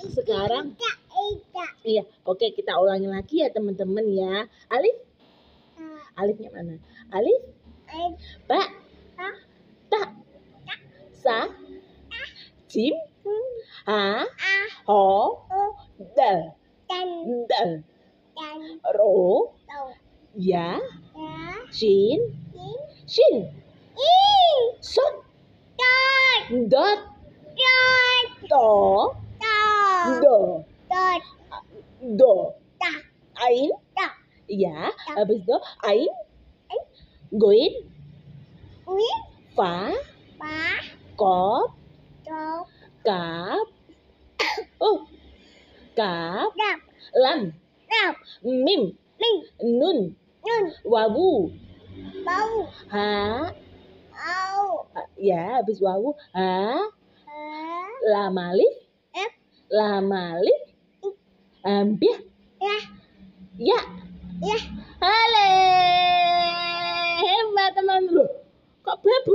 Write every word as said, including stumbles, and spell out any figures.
Sekarang iya, oke kita ulangi lagi ya teman-teman ya. Alif, alifnya mana? Alif, ba, ta, sa, jim, ha, ho, dal, dal, ro, ya, shin, shin, sot, dot, to, do, do, ain, ya, habis itu ain, goin, fa, kop, kap, oh, kap, lam, mim, nun, wawu, ha, ya, habis wawu, ha, lam alif, lam alif, ambiah, ya, hale, hebat teman lu, kok bebo?